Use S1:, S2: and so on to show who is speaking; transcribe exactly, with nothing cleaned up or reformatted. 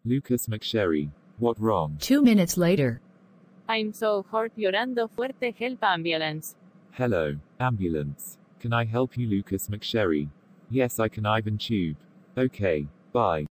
S1: Lucas Mcsherry. What wrong?
S2: Two minutes later.
S3: I'm so hurt, llorando fuerte, help ambulance.
S1: Hello, ambulance. Can I help you, Lucas Mcsherry? Yes, I can, Ivan Tube. Okay, bye.